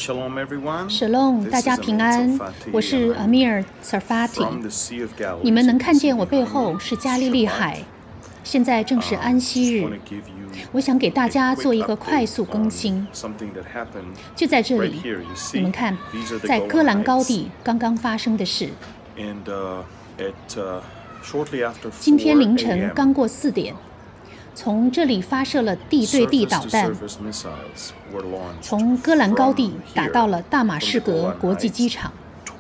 Shalom， 大家平安。我是 Amir Sarfati。你们能看见我背后是加利利海，现在正是安息日。我想给大家做一个快速更新。就在这里，你们看，在戈兰高地刚刚发生的事。今天凌晨刚过4点。从这里发射了地对地导弹，从戈兰高地打到了大马士革国际机场。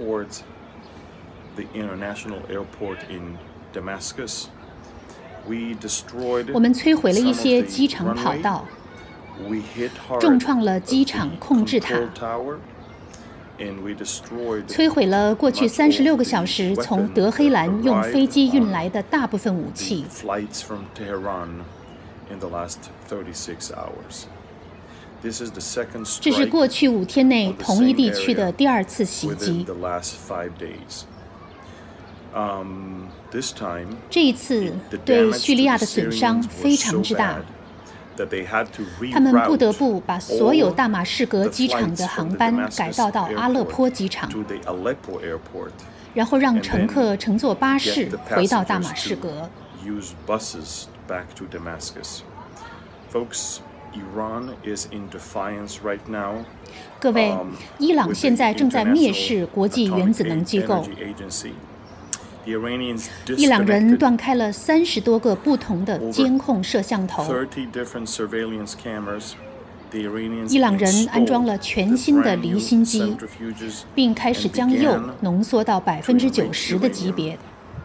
我们摧毁了一些机场跑道，重创了机场控制塔，摧毁了过去36个小时从德黑兰用飞机运来的大部分武器。这是过去5天内同一地区的第2次袭击。这一次对叙利亚的损伤非常之大，他们不得不把所有大马士革机场的航班改道到阿勒颇机场，然后让乘客乘坐巴士回到大马士革。Back to Damascus. Folks, Iran is in defiance right now. 各位，伊朗现在正在蔑视国际原子能机构。伊朗人断开了30多个不同的监控摄像头。伊朗人安装了全新的离心机，并开始将铀浓缩到90%的级别。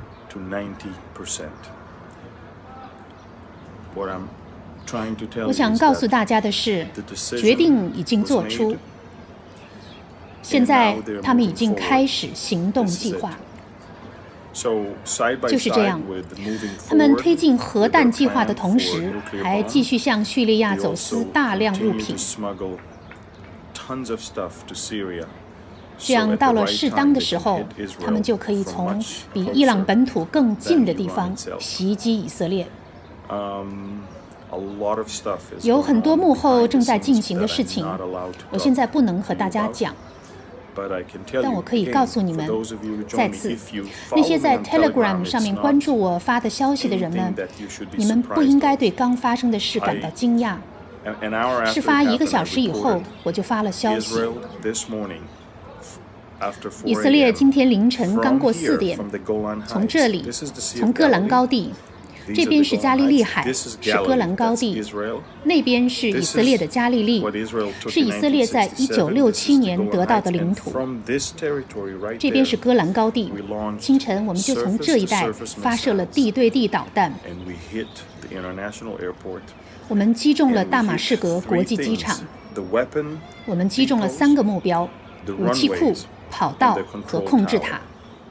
我想告诉大家的是，决定已经做出，现在他们已经开始行动计划。就是这样，他们推进核弹计划的同时，还继续向叙利亚走私大量物品。这样到了适当的时候，他们就可以从比伊朗本土更近的地方袭击以色列。有很多幕后正在进行的事情，我现在不能和大家讲，但我可以告诉你们，再次，那些在 Telegram 上面关注我发的消息的人们，你们不应该对刚发生的事感到惊讶。事发1个小时以后，我就发了消息。以色列今天凌晨刚过4点，从这里，从戈兰高地。这边是加利利海，是戈兰高地；那边是以色列的加利利，是以色列在1967年得到的领土。这边是戈兰高地。清晨，我们就从这一带发射了地对地导弹，我们击中了大马士革国际机场，我们击中了3个目标：武器库、跑道和控制塔。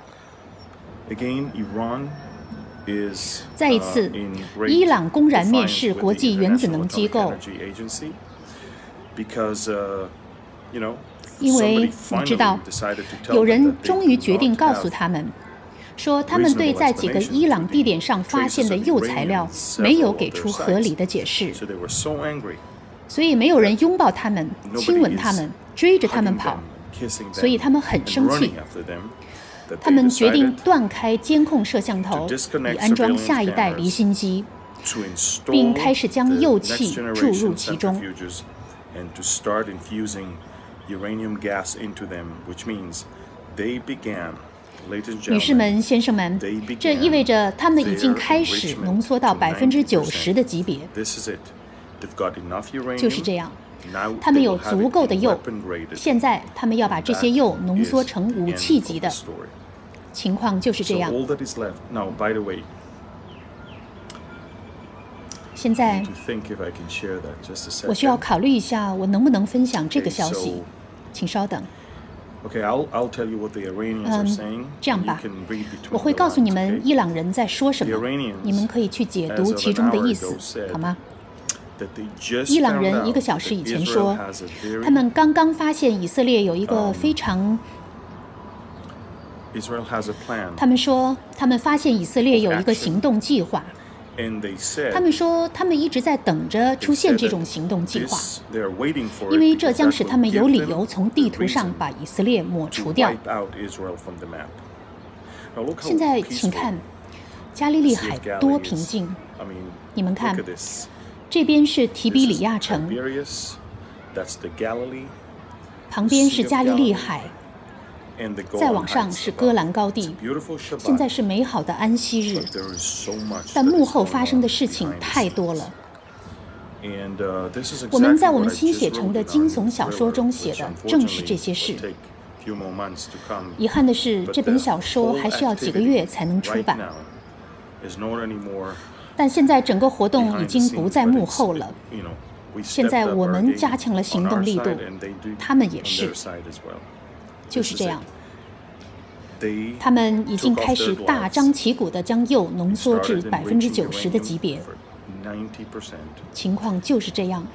再一次，伊朗公然蔑视国际原子能机构，因为你知道，有人终于决定告诉他们，说他们对在几个伊朗地点上发现的铀材料没有给出合理的解释，所以没有人拥抱他们、亲吻他们、追着他们跑，所以他们很生气。他们决定断开监控摄像头，以安装下一代离心机，并开始将铀气注入其中。女士们、先生们，这意味着他们已经开始浓缩到90%的级别。就是这样。他们有足够的铀，现在他们要把这些铀浓缩成武器级的。情况就是这样。现在，我需要考虑一下，我能不能分享这个消息？请稍等。这样吧，我会告诉你们伊朗人在说什么，你们可以去解读其中的意思，好吗？伊朗人1个小时以前说，他们刚刚发现以色列有一个非常……他们说，他们发现以色列有一个行动计划。 他们说，他们一直在等着出现这种行动计划，因为这将使他们有理由从地图上把以色列抹除掉。现在，请看加利利海多平静！你们看，这边是提比里亚城，旁边是加利利海。再往上是戈兰高地，现在是美好的安息日，但幕后发生的事情太多了。我们在我们新写成的惊悚小说中写的正是这些事。遗憾的是，这本小说还需要几个月才能出版。但现在整个活动已经不在幕后了。现在我们加强了行动力度，他们也是。就是这样，他们已经开始大张旗鼓地将铀浓缩至90%的级别，情况就是这样。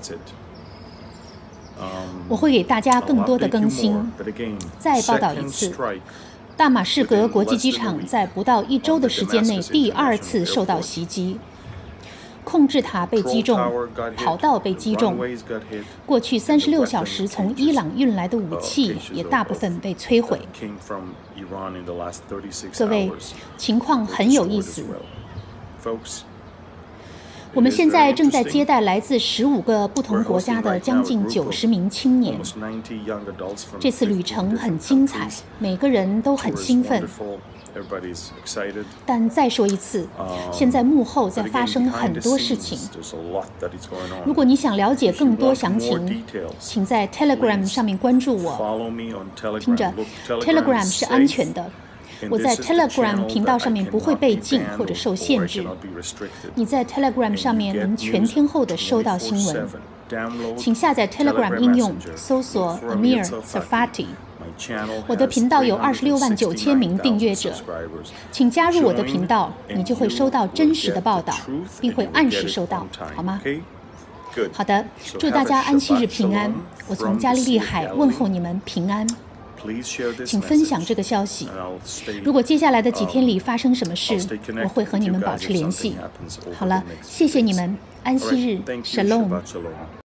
我会给大家更多的更新。再报道一次，大马士革国际机场在不到1周的时间内第2次受到袭击。控制塔被击中，跑道被击中。过去36小时从伊朗运来的武器也大部分被摧毁。各位，情况很有意思。我们现在正在接待来自15个不同国家的将近90名青年。这次旅程很精彩，每个人都很兴奋。但再说一次，现在幕后在发生很多事情。如果你想了解更多详情，请在 Telegram 上面关注我。听着 ，Telegram 是安全的。我在 Telegram 频道上面不会被禁或者受限制。你在 Telegram 上面能全天候的收到新闻。请下载 Telegram 应用，搜索 Amir Tsarfati。我的频道有26万9千名订阅者，请加入我的频道，你就会收到真实的报道，并会按时收到，好吗？好的，祝大家安息日平安。我从加利利海问候你们平安。请分享这个消息。如果接下来的几天里发生什么事，我会和你们保持联系。好了，谢谢你们，安息日 ，Shalom。